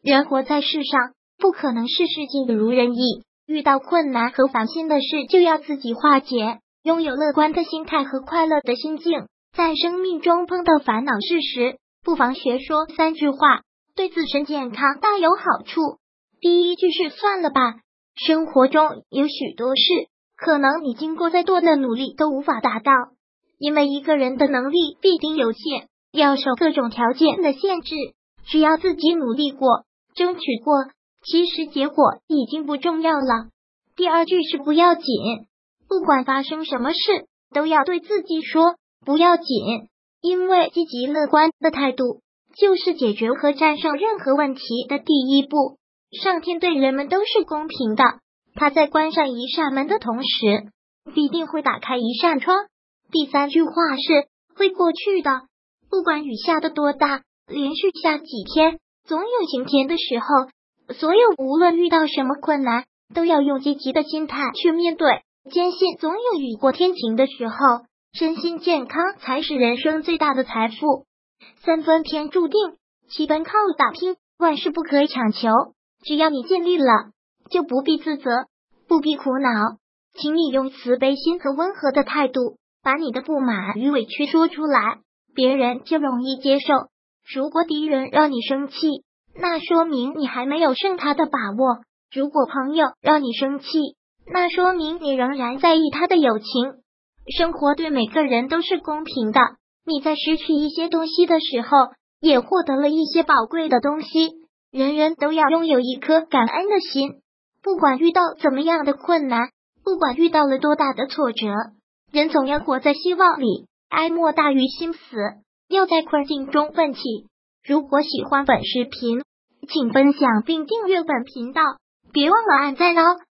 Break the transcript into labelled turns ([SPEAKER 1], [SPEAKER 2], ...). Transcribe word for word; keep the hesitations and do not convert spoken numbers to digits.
[SPEAKER 1] 人活在世上，不可能事事尽如人意，遇到困难和烦心的事就要自己化解，拥有乐观的心态和快乐的心境。在生命中碰到烦恼事时，不妨学说三句话，对自身健康大有好处。第一句是算了吧，生活中有许多事，可能你经过再多的努力都无法达到，因为一个人的能力必定有限，要受各种条件的限制，只要自己努力过，争取过，其实结果已经不重要了。第二句是不要紧，不管发生什么事，都要对自己说不要紧，因为积极乐观的态度就是解决和战胜任何问题的第一步。上天对人们都是公平的，他在关上一扇门的同时，必定会打开一扇窗。第三句话是会过去的，不管雨下的多大，连续下几天，总有晴天的时候。所有无论遇到什么困难，都要用积极的心态去面对，坚信总有雨过天晴的时候。身心健康才是人生最大的财富。三分天注定，七分靠打拼，万事不可以强求。只要你尽力了，就不必自责，不必苦恼。请你用慈悲心和温和的态度，把你的不满与委屈说出来，别人就容易接受。如果敌人让你生气，那说明你还没有胜他的把握；如果朋友让你生气，那说明你仍然在意他的友情。生活对每个人都是公平的，你在失去一些东西的时候，也获得了一些宝贵的东西。人人都要拥有一颗感恩的心，不管遇到怎么样的困难，不管遇到了多大的挫折，人总要活在希望里，哀莫大于心死，要在困境中奋起。如果喜欢本视频，请分享并订阅本频道，别忘了按赞哦。